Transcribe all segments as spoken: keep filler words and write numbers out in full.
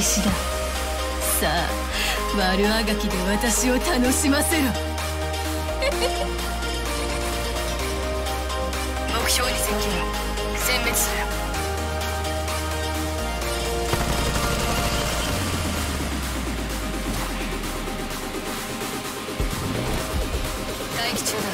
開始だ。さあ悪あがきで私を楽しませろ。 目標に接近。殲滅する。待機中だ。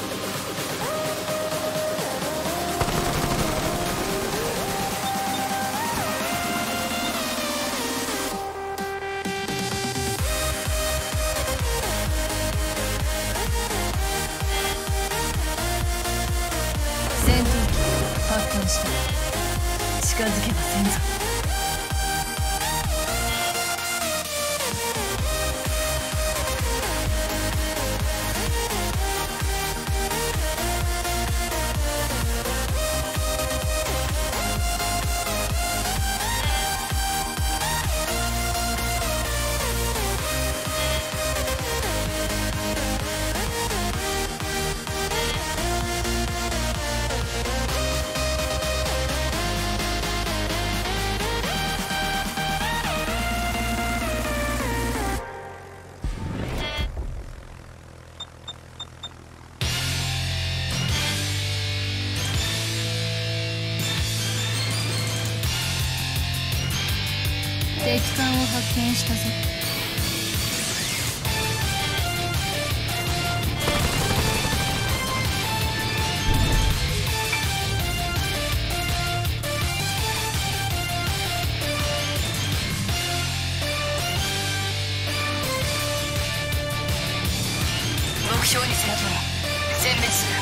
発見した。近づけばせんぞ。敵艦を発見したぞ。 目標に接近。殲滅する。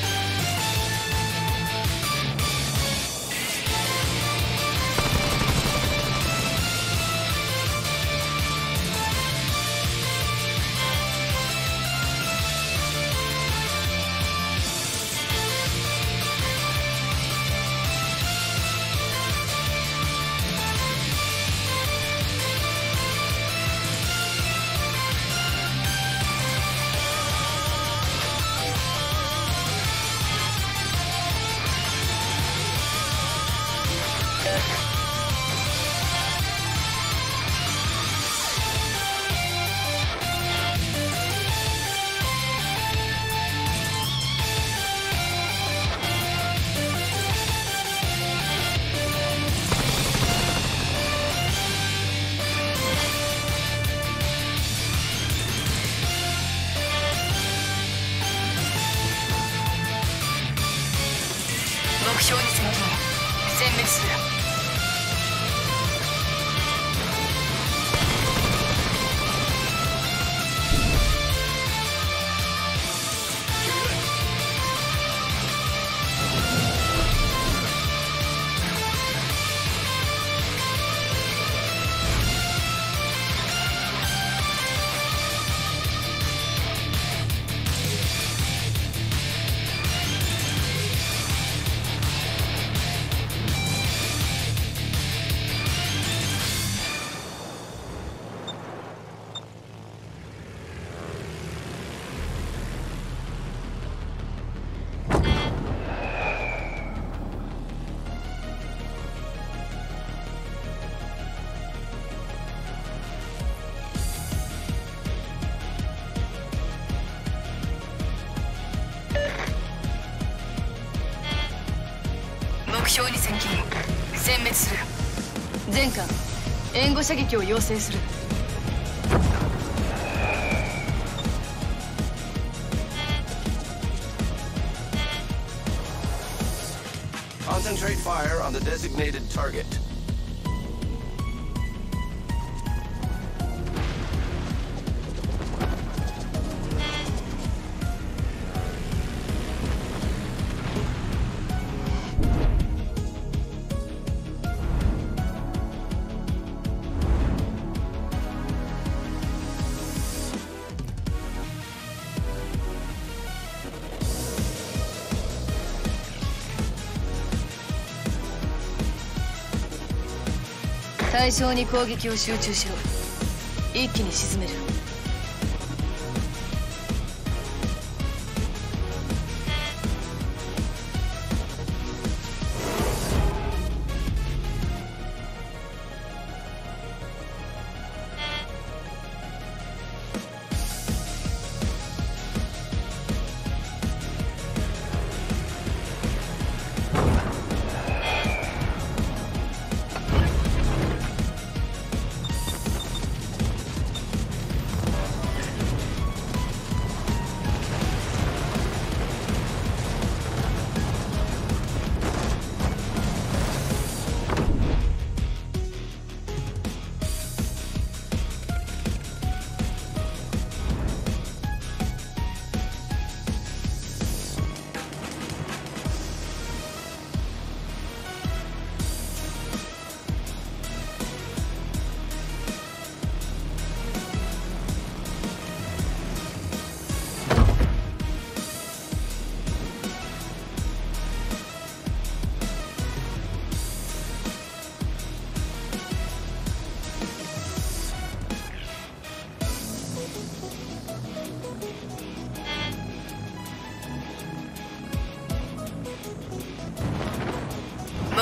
目標に接近。殲滅する。目標に接近。殲滅する。 全艦援護射撃を要請する。 Concentrate fire on the designated target. 対象に攻撃を集中しろ。一気に沈める。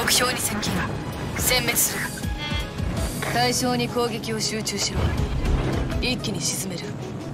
目標に接近。殲滅する。 対象に攻撃を集中しろ。一気に沈める。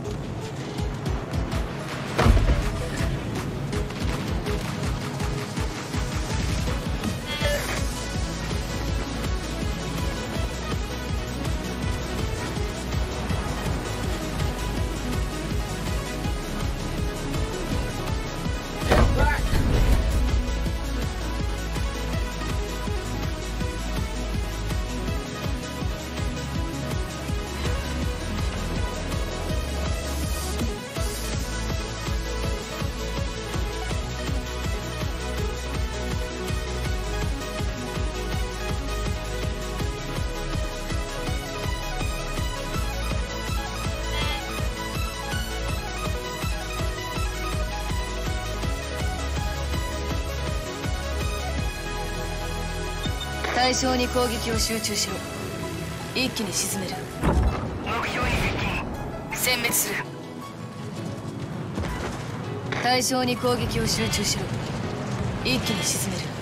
対象に攻撃を集中しろ。一気に沈める。 目標に接近。殲滅する。 対象に攻撃を集中しろ。一気に沈める。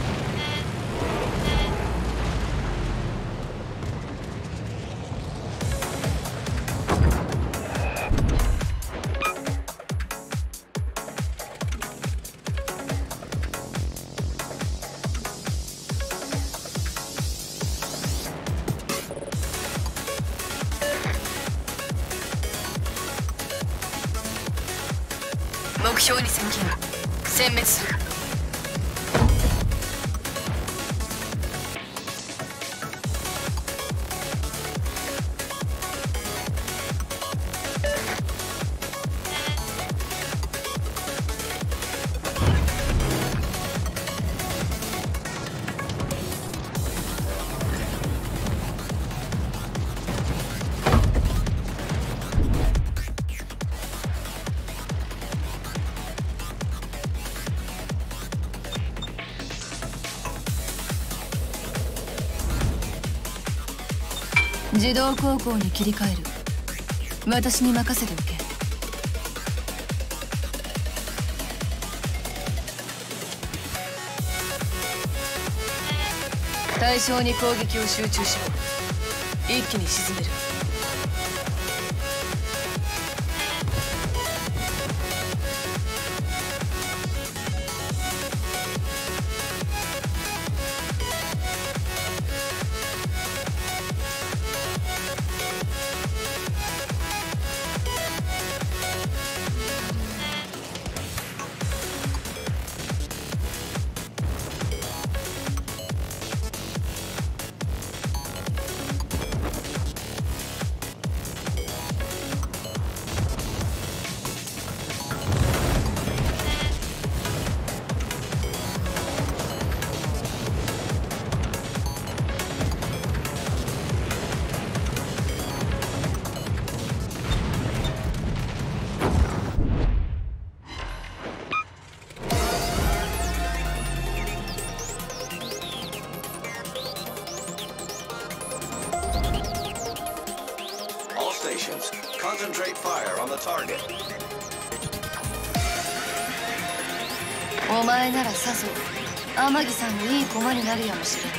目標に接近。殲滅する。 自動航行に切り替える。私に任せておけ。対象に攻撃を集中しろ。一気に沈める。 Concentrate fire on the target. お前ならさぞ天城さんのいい駒になるやもしれんな。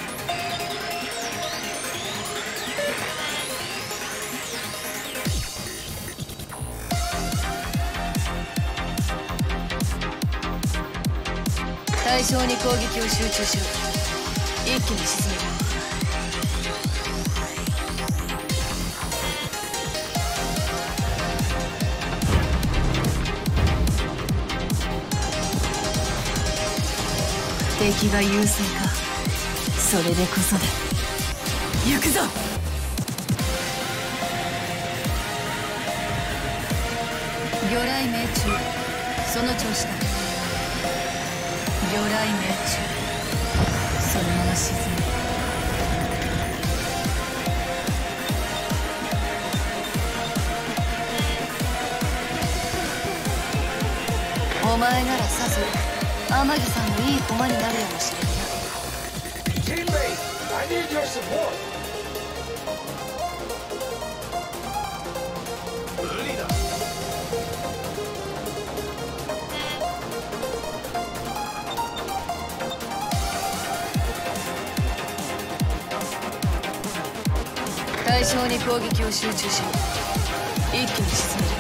対象に攻撃を集中しろ。一気に沈める。敵が優勢か。それでこそだ。行くぞ。魚雷命中。その調子だ。魚雷命中。そのまま沈む。お前ならさぞ天城さんのいい駒になるやもしれんな。 Teammate, I need your support. Leader. 対象に攻撃を集中しろ。一気に沈める。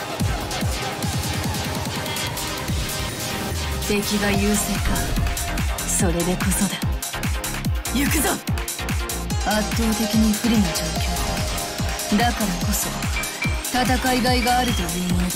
敵が優勢か。それでこそだ。行くぞ。圧倒的に不利な状況だ。だからこそ戦いがいがあるというものだ。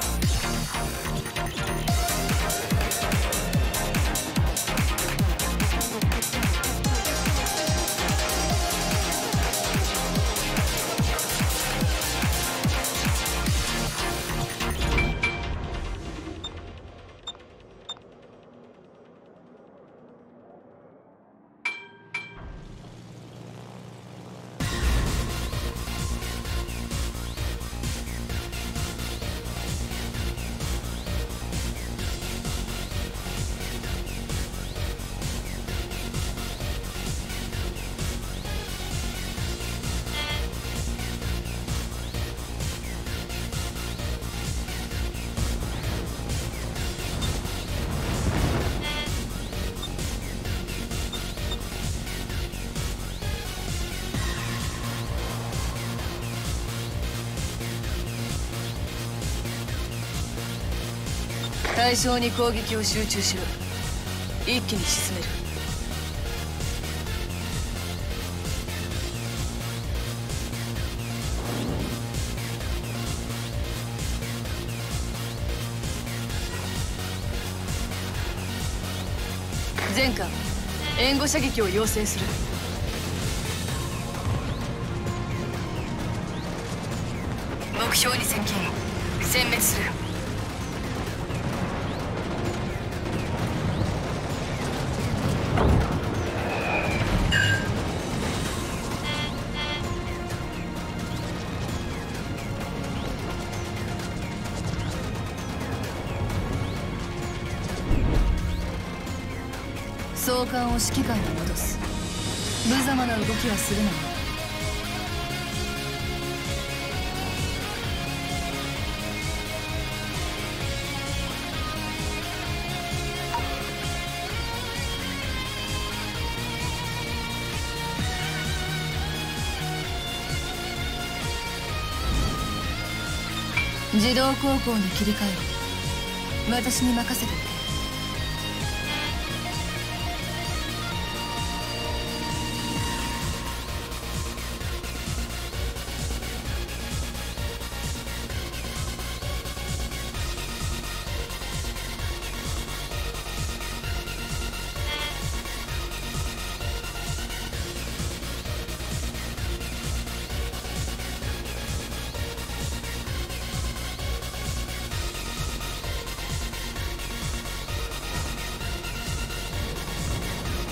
対象に攻撃を集中しろ。一気に沈める。前艦援護射撃を要請する。 目標に接近。殲滅する。 総監を指揮官に戻す。無様な動きはするなよ。自動航行に切り替える。私に任せておけ。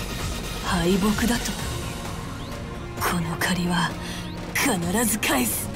敗北だと？この借りは必ず返す。